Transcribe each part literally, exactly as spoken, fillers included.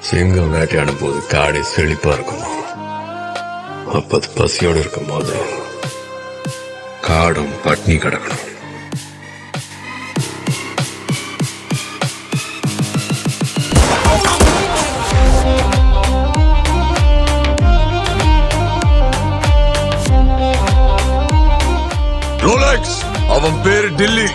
சிங்கம் வேட்டையாடும் போது காடை செழிப்பா இருக்கும். அப்பது பசியோடு இருக்கும் போது காடும் பட்னி கிடக்கணும். ரோலெக்ஸ் அவன் பேரு டில்லி.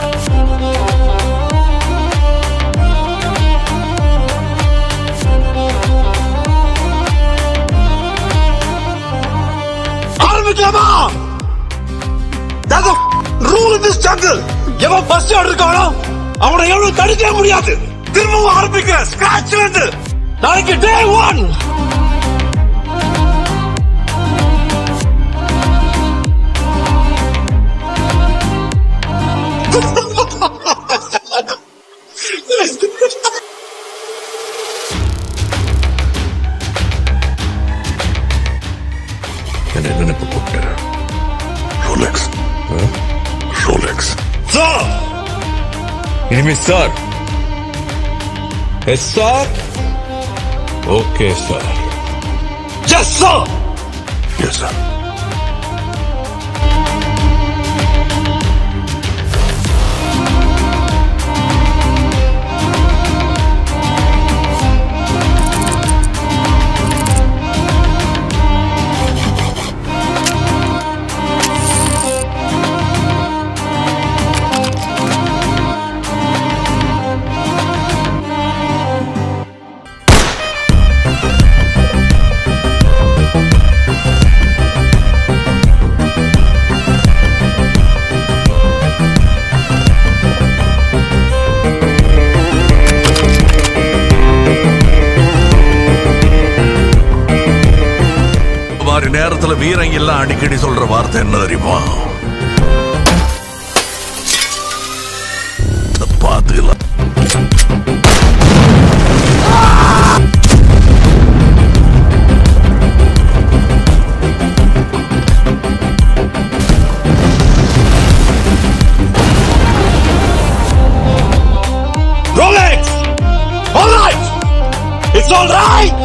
ஆரம்பிக்கலாமா? That's the rule in this jungle. எவன் பசியோடு இருக்கானோ அவனை எவ்வளவு தடுக்க முடியாது. திரும்பவும் ஆரம்பிக்க ஸ்கிராட்ச்ல இருந்து. நாளைக்கு டே ஒன். என்ன நினைப்பு கூப்பிட்ட? Rolex Rolex sir. இனிமே sir. Yes sir. Okay sir. Yes sir. Yes sir. நேரத்துல வீரங்க எல்லாம் அடிக்கடி சொல்ற வார்த்தை என்ன தெரியுமா? பாத்துக்கலாம். Rolex! All right! It's all right!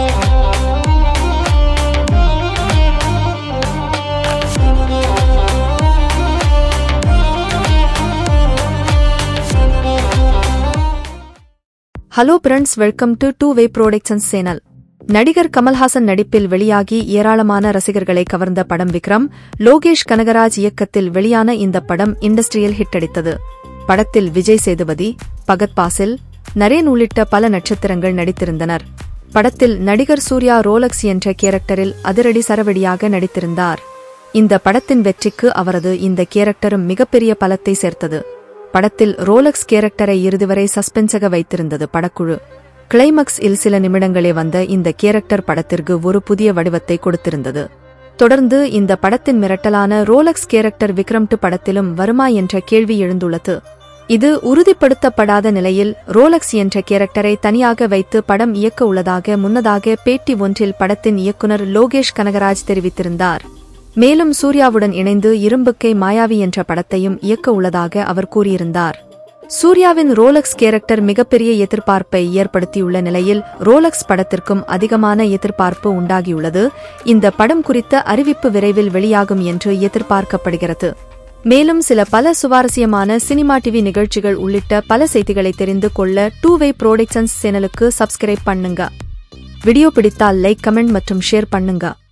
Hello friends, welcome to two way productions channel. நடிகர் கமல்ஹாசன் நடிப்பில் வெளியாகி ஏராளமான ரசிகர்களை கவர்ந்த படம் விக்ரம். லோகேஷ் கனகராஜ் இயக்கத்தில் வெளியான இந்த படம் இண்டஸ்ட்ரியல் ஹிட் அடித்தது. படத்தில் விஜய் சேதுபதி, பகத் பாசில், நரேன் உள்ளிட்ட பல நட்சத்திரங்கள் நடித்திருந்தனர். படத்தில் நடிகர் சூர்யா ரோலக்ஸ் என்ற கேரக்டரில் அதிரடி சரவெடியாக நடித்திருந்தார். இந்த படத்தின் வெற்றிக்கு அவரது இந்த கேரக்டரும் மிகப்பெரிய பலத்தை சேர்த்தது. படத்தில் ரோலக்ஸ் கேரக்டரை இறுதிவரை சஸ்பென்ஸாக வைத்திருந்தது படக்குழு. கிளைமேக்ஸ் இல் சில நிமிடங்களே வந்த இந்த கேரக்டர் படத்திற்கு ஒரு புதிய வடிவத்தை கொடுத்திருந்தது. தொடர்ந்து இந்த படத்தின் மிரட்டலான ரோலக்ஸ் கேரக்டர் விக்ரம் டூ படத்திலும் வருமா என்ற கேள்வி எழுந்துள்ளது. இது உறுதிப்படுத்தப்படாத நிலையில் ரோலக்ஸ் என்ற கேரக்டரை தனியாக வைத்து படம் இயக்க உள்ளதாக முன்னதாக பேட்டி ஒன்றில் படத்தின் இயக்குனர் லோகேஷ் கனகராஜ் தெரிவித்திருந்தார். மேலும் சூர்யாவுடன் இணைந்து இரும்புக்கை மாயாவி என்ற படத்தையும் இயக்க உள்ளதாக அவர் கூறியிருந்தார். சூர்யாவின் ரோலக்ஸ் கேரக்டர் மிகப்பெரிய எதிர்பார்ப்பை ஏற்படுத்தியுள்ள நிலையில் ரோலக்ஸ் படத்திற்கும் அதிகமான எதிர்பார்ப்பு உண்டாகியுள்ளது. இந்த படம் குறித்த அறிவிப்பு விரைவில் வெளியாகும் என்று எதிர்பார்க்கப்படுகிறது. மேலும் சில பல சுவாரஸ்யமான சினிமா டிவி நிகழ்ச்சிகள் உள்ளிட்ட பல செய்திகளை தெரிந்து கொள்ள டூ வே ப்ரொடக்ஷன்ஸ் சேனலுக்கு சப்ஸ்கிரைப் பண்ணுங்க. வீடியோ பிடித்தால் லைக், கமெண்ட் மற்றும் ஷேர் பண்ணுங்க.